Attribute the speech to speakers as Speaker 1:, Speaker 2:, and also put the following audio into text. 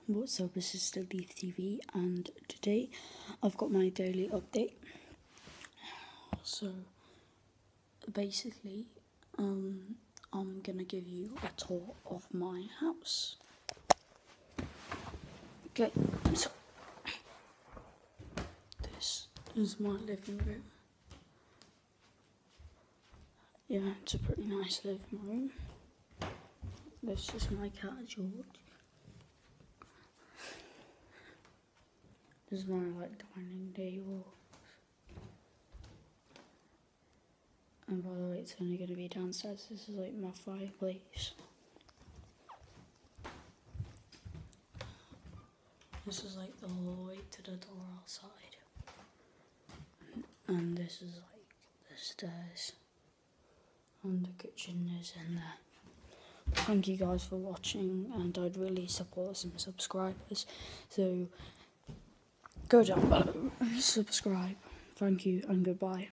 Speaker 1: What's up, this is still Leaf TV, and today I've got my daily update. So basically, I'm gonna give you a tour of my house. Okay, so this is my living room. Yeah, it's a pretty nice living room. This is my cat George. This is my dining table. And by the way, it's only going to be downstairs. This is my fireplace. This is the hallway to the door outside. And this is the stairs. And the kitchen is in there. Thank you guys for watching, and I'd really support some subscribers. So go down below, subscribe. Thank you and goodbye.